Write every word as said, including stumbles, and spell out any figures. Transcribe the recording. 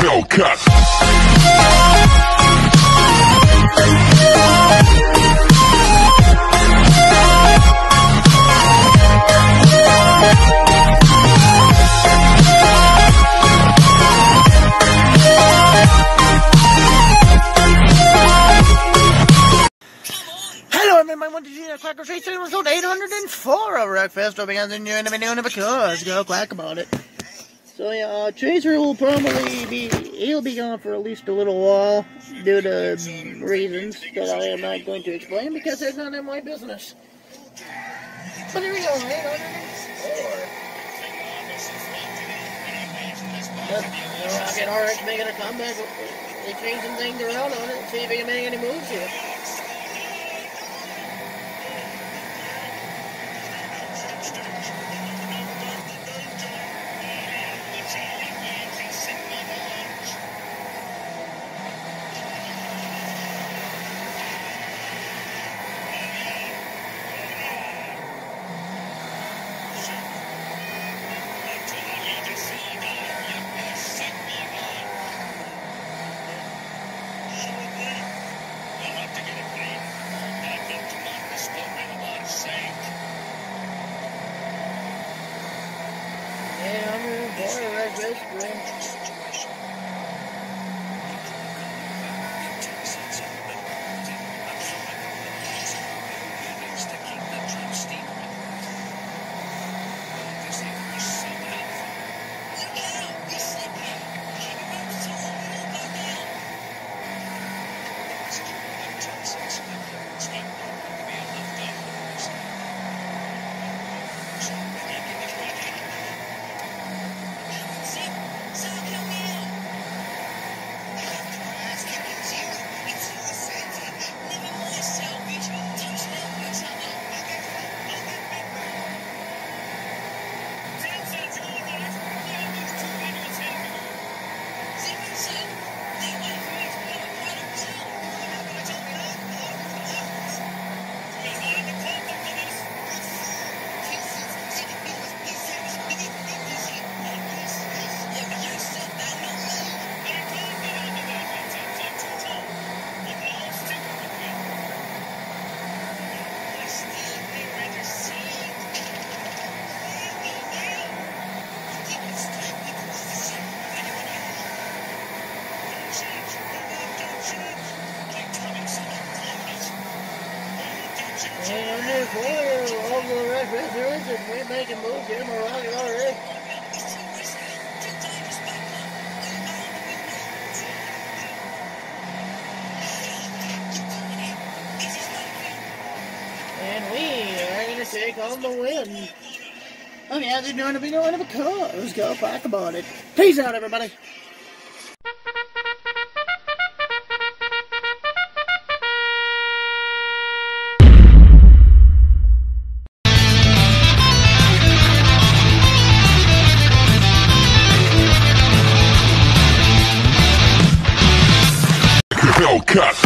Hellcat. Tjax-Quackers episode eight hundred four of Wreckfest. Hope you guys enjoying the video because go quack about it. So yeah, uh, Chaser will probably be, he'll be gone for at least a little while due to reasons that I am not going to explain because it's none of my business. But here we go, eight hundred four. But, you know, I'll get R X making a comeback. They changed some things around on it and see if he can make any moves here. And there's four of the Wreckfest heroes, and we're making moves here. We're rocking already. And we are going to take on the win. Okay, as you're doing a video in a cause, go back about it. Peace out, everybody. Hellcat.